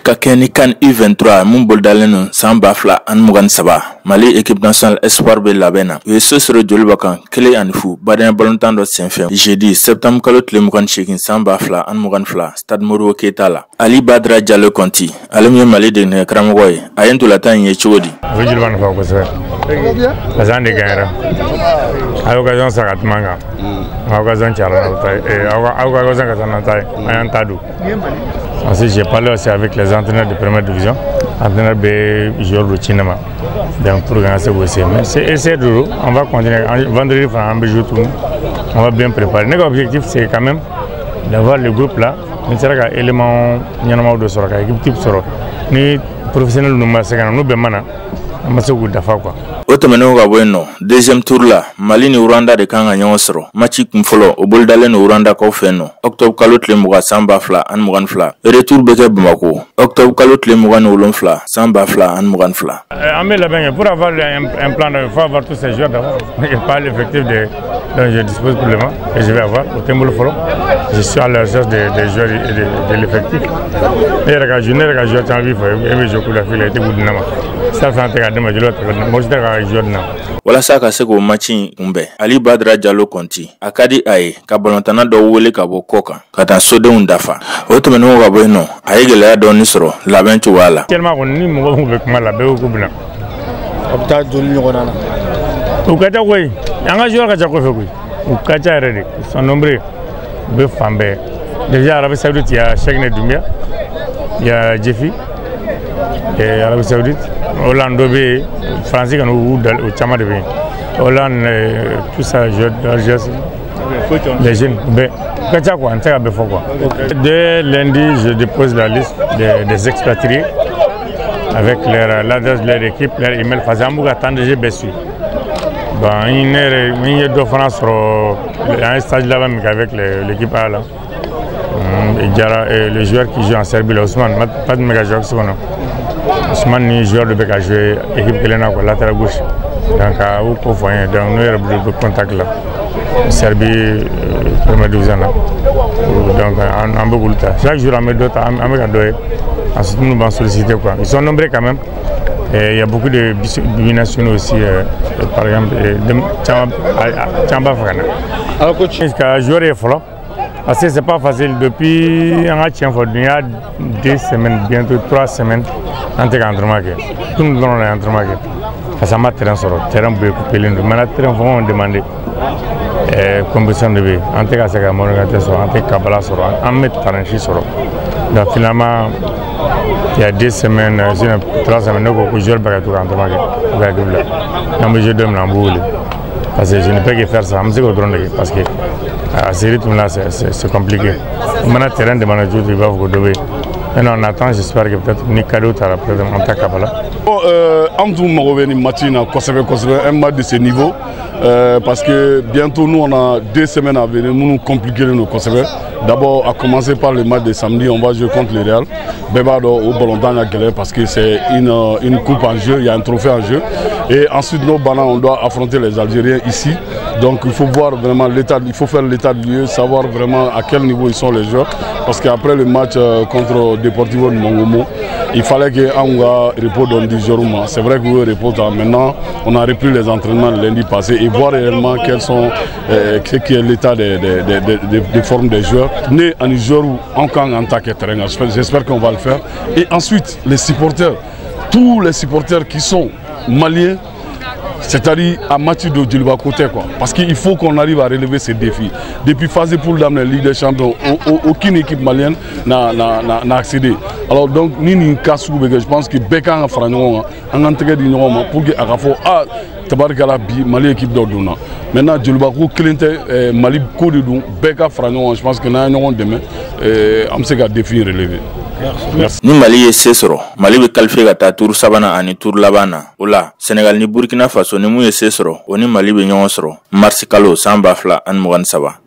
ka kɛ ni CAN U23 mun bolodalen san 2023 Mali équipe nationale espoir bɛ labɛn na. U ye so sɔrɔ joli bɛ kan 1-0 Badenya balontan dɔ senfɛ jeudi septembre kalo tile 28 san 2022 stade Modibo Keita la. Ali Badara Diallo Conti ale min ye Mali degeli karamɔgɔ ye a ye ntolantan in ye cogo di? O joli b'a nafa kosɛbɛ parce que an de gagnera a ye occasion sara ka tɛmɛ an kan a ka occasion cayara n'aw ta ye a ka occasion ka taa n'an ta ye an y'an ta don. Ensuite, j'ai parlé aussi avec les entraîneurs de première division, entraîneurs de joueurs de cinéma, donc pour gagner ce gosse. Mais c'est essayer de, on va continuer. Vendredi, on va jouer tout, on va bien préparer. Notre objectif, c'est quand même d'avoir le groupe là. Mais c'est un élément, il y a un de sort, équipe type sort. Ni professionnels nous massacrons, nous bemana, on masse au goût d'affaires quoi. Otomeno ga bueno deuxième tour la Mali ni Rwanda de kanga ɲɔgɔn sɔrɔ match kun fɔlɔ o bolodalen no Rwanda kaw fɛ nɔ octobre kalo tile 20 san 2022 retour bɛ kɛ Bamako octobre kalo tile 27 san 2022 an bɛ labɛn pour avoir un plan il faut avoir tous ces joueurs d'abord et pas l'effectif dont je dispose pour le moment et je vais avoir au Tembolo fɔlɔ je suis à la recherche des joueurs et de l'effectif et yɛrɛ ka jouer ka joueur caman b'i fɛ e bɛ jouer coup de fil et tɛ budina ma ça fait un tɛ ka dɛmɛ joli tɛ moi je tɛ ka jouer na walasa ka se k'o match in kunbɛn Ali Badara Diallo Conti a ka di a ye ka balontanna dɔw wele ka bɔ kɔ kan ka taa sodenw dafa o tɛmɛnen ka bɔ yen nɔ a ye gɛlɛya dɔɔni sɔrɔ labɛn cogoya la tellement kɔni ni mɔgɔw bɛ kuma la bɛɛ ko bɛna a bɛ taa joli ɲɔgɔnna na u ka ca koyi an ka joueur ka ca kɔfɛ koyi u ka ca yɛrɛ de ils sont nombreux u bɛ fan bɛɛ déjà Arabie Saoudite il y a Cheikh Doumbia il y a Djefi et Arabie Saoudite Hollande bɛ France kan u caman de bɛ yen Hollande tout ça les jeunes bɛɛ u ka ca quoi n tɛ ka bɛɛ fɔ quoi. Dès lundi je dépose la liste des expatriés avec l'adresse de leur équipe leur email parce que an b'u ka temps de jeu bɛɛ suivre bon n ye dɔ fana sɔrɔ an ye stage laban min kɛ avec l'équipe A là le joueur qui joue en Serbie là Ousmane pas de méga joueur kɔnɔ Ousmane ni joueur de bɛ ka jouer équipe kelen na quoi latéral gauche donc a y'o ko fɔ an ye donc ne yɛrɛ bolo bɛ contact la Serbie première division la donc an bɛ k'olu ta chaque jour an bɛ dɔ ta an bɛ ka dɔ ye ensuite nous b'an solliciter quoi ils sont nombreux quand même. Et il y a beaucoup de binationaux aussi, par exemple, Tchamba Fagana. Alors, coach, le joueur est fort parce que c'est pas facile. Depuis un il y a 2 semaines, bientôt 3 semaines, on est en entraînement. Tout le monde est en entraînement. Parce que terrain sur le terrain peut couper l'une. Mais le terrain, on demande compétition de vie. On est à Monogaté sur, on est à Kabbalah sur, on est à sur. Donc finalement, il y a 2 semaines, 3 semaines, nous jouons le tout en train de jouer parce que je ne peux que faire ça. Parce que à ce rythme-là, c'est compliqué. Maintenant, le terrain de manager, il va vous donner. Maintenant, on attend, j'espère que peut-être Nikado tu as présentement ta Kabbalah. En tout cas, un match de ce niveau. Parce que bientôt nous on a 2 semaines à venir, nous compliquer nos conservateurs. D'abord à commencer par le match de samedi, on va jouer contre le Real. Bébado au ballon dans la galère parce que c'est une coupe en jeu, il y a un trophée en jeu. Et ensuite nos bananes, on doit affronter les Algériens ici. Donc il faut voir vraiment l'état, il faut faire l'état de lieu, savoir vraiment à quel niveau ils sont les joueurs. Parce qu'après le match contre Deportivo de Mongomo, il fallait qu'on repose dans 10 jours. C'est vrai qu'on repose maintenant, on a repris les entraînements le lundi passé et voir réellement quels sont, ce qui est l'état des formes des joueurs. Né en Niger ou en tant que terrain, j'espère qu'on va le faire. Et ensuite, les supporters, tous les supporters qui sont maliens, c'est-à-dire à Mathieu de Djoliba côté quoi. Parce qu'il faut qu'on arrive à relever ces défis. Depuis phase pour la Ligue des Champions, aucune équipe malienne n'a accédé. Alors donc, je pense que Békan a fait un entrée de pour que Agafo a Tabargala bi Mali équipe d'Orduna. Maintenant, Djoliba Clinton Mali Kodou Béka Fragnon, je pense que nous avons demain un défi relevé. Ni Mali ye se sɔrɔ Mali bɛ qualifier ka taa tour sabanan ani tour laban na o la Sénégal ni Burkina Faso ni mun ye se sɔrɔ o ni Mali bɛ ɲɔgɔn sɔrɔ mars kalo san 2023